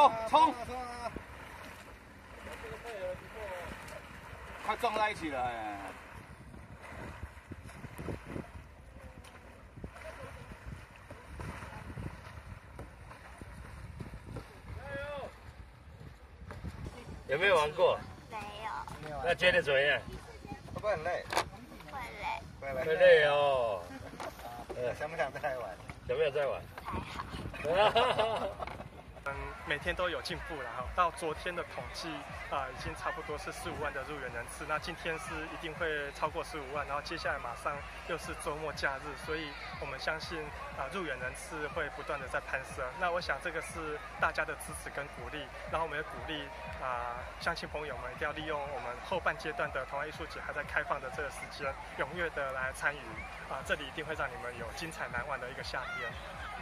油，冲！快撞在一起了！ 有没有玩过？ 没有。 那觉得怎么样？ 会不会很累？ 会累哦。 想不想再玩？ 想不想再玩？ 还好。 每天都有进步了哈。到昨天的统计已经差不多是15万的入园人次，那今天是一定会超过15万，然后接下来马上又是周末假日，所以我们相信入园人次会不断的在攀升。那我想这个是大家的支持跟鼓励，然后我们也鼓励乡亲朋友们一定要利用我们后半阶段的童话艺术节还在开放的这个时间，踊跃的来参与这里一定会让你们有精彩难忘的一个夏天。